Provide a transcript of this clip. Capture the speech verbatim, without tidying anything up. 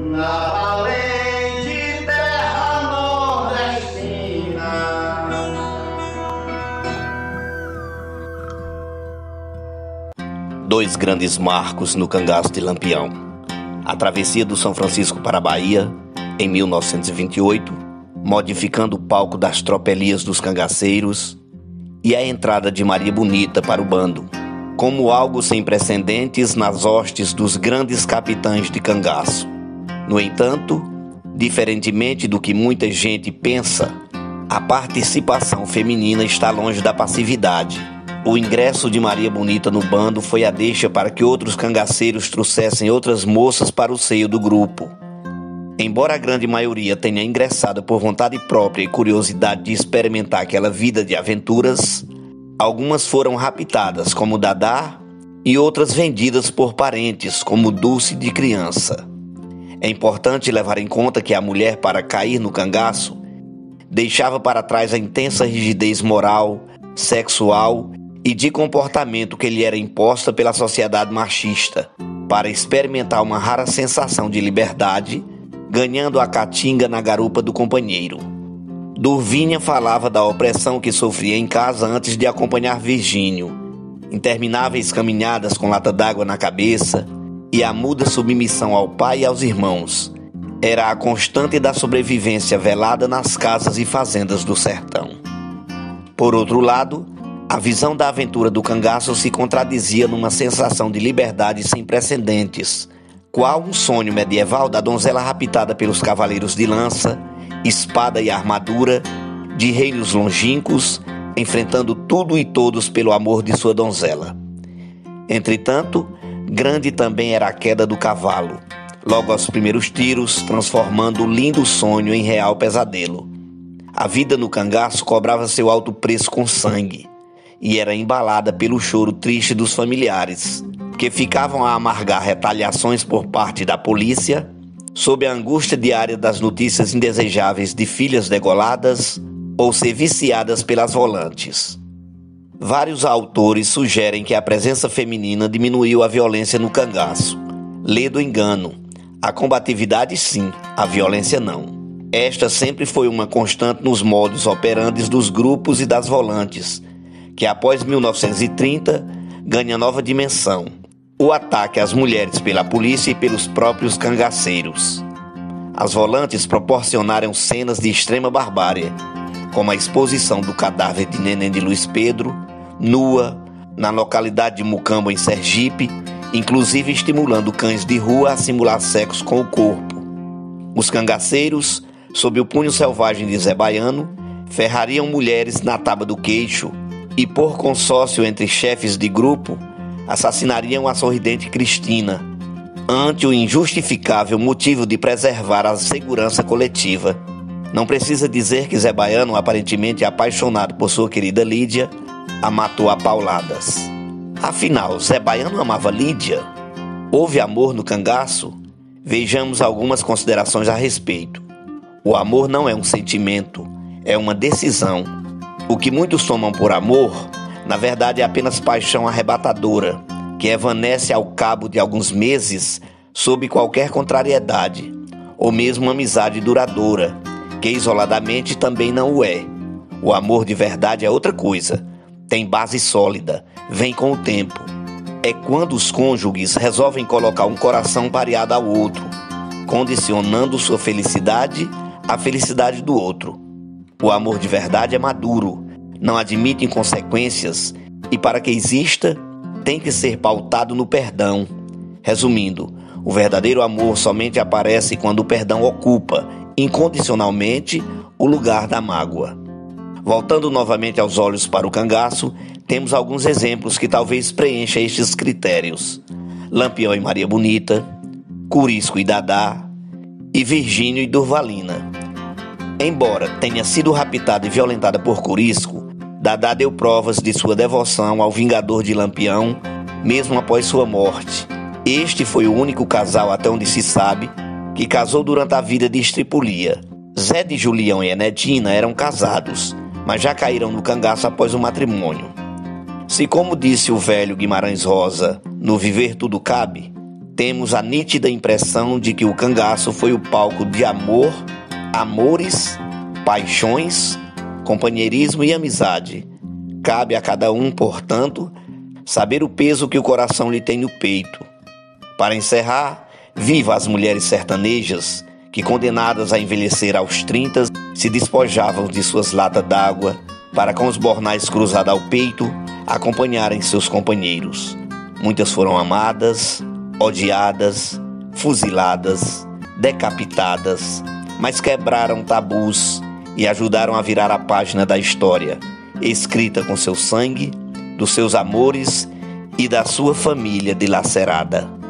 na valente terra nordestina. Dois grandes marcos no cangaço de Lampião: a travessia do São Francisco para a Bahia, em mil novecentos e vinte e oito, modificando o palco das tropelias dos cangaceiros, e a entrada de Maria Bonita para o bando, como algo sem precedentes nas hostes dos grandes capitães de cangaço. No entanto, diferentemente do que muita gente pensa, a participação feminina está longe da passividade. O ingresso de Maria Bonita no bando foi a deixa para que outros cangaceiros trouxessem outras moças para o seio do grupo. Embora a grande maioria tenha ingressado por vontade própria e curiosidade de experimentar aquela vida de aventuras, algumas foram raptadas, como Dadá, e outras vendidas por parentes, como Dulce de criança. É importante levar em conta que a mulher, para cair no cangaço, deixava para trás a intensa rigidez moral, sexual e de comportamento que lhe era imposta pela sociedade machista, para experimentar uma rara sensação de liberdade, ganhando a caatinga na garupa do companheiro. Durvinha falava da opressão que sofria em casa antes de acompanhar Virgínio, intermináveis caminhadas com lata d'água na cabeça e a muda submissão ao pai e aos irmãos. Era a constante da sobrevivência velada nas casas e fazendas do sertão. Por outro lado, a visão da aventura do cangaço se contradizia numa sensação de liberdade sem precedentes, qual um sonho medieval da donzela raptada pelos cavaleiros de lança, espada e armadura, de reinos longínquos, enfrentando tudo e todos pelo amor de sua donzela. Entretanto, grande também era a queda do cavalo, logo aos primeiros tiros, transformando o lindo sonho em real pesadelo. A vida no cangaço cobrava seu alto preço com sangue, e era embalada pelo choro triste dos familiares, que ficavam a amargar retaliações por parte da polícia, sob a angústia diária das notícias indesejáveis de filhas degoladas ou ser viciadas pelas volantes. Vários autores sugerem que a presença feminina diminuiu a violência no cangaço. Lê do engano. A combatividade sim, a violência não. Esta sempre foi uma constante nos modus operandi dos grupos e das volantes, que após mil novecentos e trinta ganha nova dimensão: o ataque às mulheres pela polícia e pelos próprios cangaceiros. As volantes proporcionaram cenas de extrema barbárie, como a exposição do cadáver de Neném de Luiz Pedro, nua, na localidade de Mucambo, em Sergipe, inclusive estimulando cães de rua a simular sexo com o corpo. Os cangaceiros, sob o punho selvagem de Zé Baiano, ferrariam mulheres na taba do queixo e, por consórcio entre chefes de grupo, assassinariam a sorridente Cristina, ante o injustificável motivo de preservar a segurança coletiva. Não precisa dizer que Zé Baiano, aparentemente apaixonado por sua querida Lídia, a matou a pauladas. Afinal, Zé Baiano amava Lídia? Houve amor no cangaço? Vejamos algumas considerações a respeito. O amor não é um sentimento, é uma decisão. O que muitos tomam por amor, na verdade é apenas paixão arrebatadora, que evanece ao cabo de alguns meses sob qualquer contrariedade, ou mesmo amizade duradoura, que isoladamente também não o é. O amor de verdade é outra coisa, tem base sólida, vem com o tempo. É quando os cônjuges resolvem colocar um coração pareado ao outro, condicionando sua felicidade à felicidade do outro. O amor de verdade é maduro, não admite inconsequências e, para que exista, tem que ser pautado no perdão. Resumindo, o verdadeiro amor somente aparece quando o perdão ocupa, incondicionalmente, o lugar da mágoa. Voltando novamente aos olhos para o cangaço, temos alguns exemplos que talvez preencham estes critérios: Lampião e Maria Bonita, Corisco e Dadá, e Virgínio e Durvalina. Embora tenha sido raptada e violentada por Corisco, Dadá deu provas de sua devoção ao vingador de Lampião, mesmo após sua morte. Este foi o único casal, até onde se sabe, que casou durante a vida de estripulia. Zé de Julião e Enedina eram casados, mas já caíram no cangaço após o matrimônio. Se, como disse o velho Guimarães Rosa, no viver tudo cabe, temos a nítida impressão de que o cangaço foi o palco de amor, amores, paixões, companheirismo e amizade. Cabe a cada um, portanto, saber o peso que o coração lhe tem no peito. Para encerrar, viva as mulheres sertanejas que, condenadas a envelhecer aos trinta, se despojavam de suas latas d'água para, com os bornais cruzados ao peito, acompanharem seus companheiros. Muitas foram amadas, odiadas, fuziladas, decapitadas, mas quebraram tabus e ajudaram a virar a página da história, escrita com seu sangue, dos seus amores e da sua família dilacerada.